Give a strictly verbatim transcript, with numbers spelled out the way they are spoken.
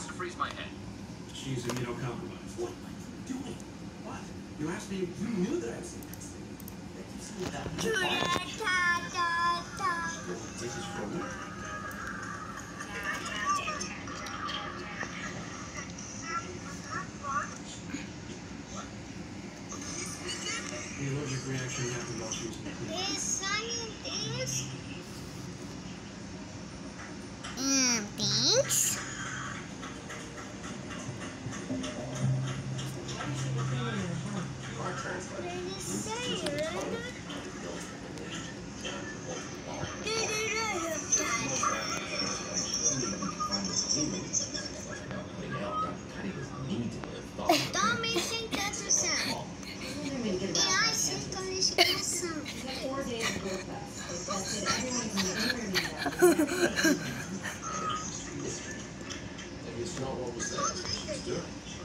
to freeze my head. She's immunocompromised. What are you doing? What? You asked me. You knew that I was interested. That keeps me down. This is for me. The allergic reaction happened while she was in the clinic. Is scientist? Mm, thanks. Tommy, think that's a sound. Yeah, I think on this is a sound. Four days of work class. They tested everyone from the interview. Maybe it's not what we said. Let's do it.